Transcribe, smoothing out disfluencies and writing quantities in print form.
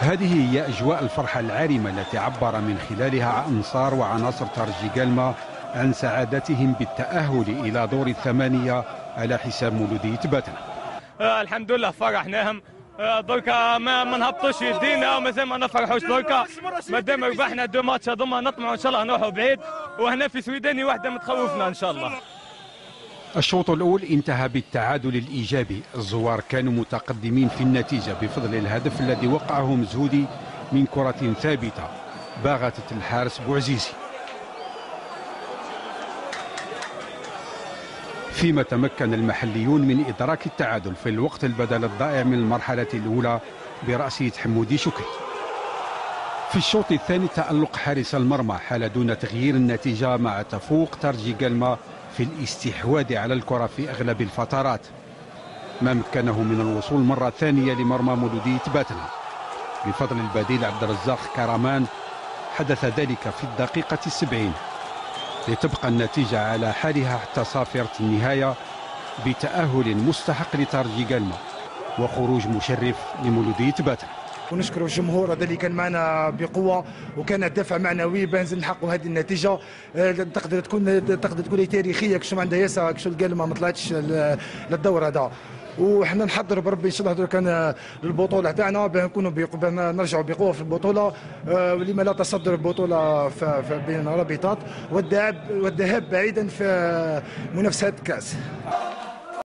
هذه هي أجواء الفرحة العارمة التي عبر من خلالها أنصار وعناصر ترجي قلمة عن سعادتهم بالتأهل إلى دور الثمانية على حساب مولودية باتنا. الحمد لله فرحناهم دركا ما نهبطوش يدينا ومازال ما نفرحوش دركا مادام ربحنا 2 ماتش هذوما نطمعوا ان شاء الله نروحوا بعيد وهنا في سويداني واحده متخوفنا ان شاء الله. الشوط الأول انتهى بالتعادل الإيجابي، الزوار كانوا متقدمين في النتيجة بفضل الهدف الذي وقعه مزهودي من كرة ثابتة باغتت الحارس بوعزيزي، فيما تمكن المحليون من إدراك التعادل في الوقت البدل الضائع من المرحلة الأولى برأسية حمودي شكري. في الشوط الثاني تألق حارس المرمى حال دون تغيير النتيجة مع تفوق ترجي قلمة في الاستحواذ على الكرة في أغلب الفترات، ما مكنه من الوصول مرة ثانية لمرمى مولودية باتنا بفضل البديل عبد الرزاق كرمان. حدث ذلك في الدقيقة 70 لتبقى النتيجة على حالها حتى صافرة النهاية بتأهل مستحق لترجي قلمة وخروج مشرف لمولودية باتنا. ونشكر الجمهور هذا اللي كان معنا بقوه وكان دافع معنوي باش نحققوا هذه النتيجه. تقدر تكون تاريخيه كشو عندها ياسر كشو القلمه ما طلعتش للدور هذا، وحنا نحضر بربي ان شاء الله كان للبطوله تاعنا نكونوا نرجعوا بقوه في البطوله، ولما لا تصدر البطوله بين الرابطات والذهاب بعيدا في منافسات كاس.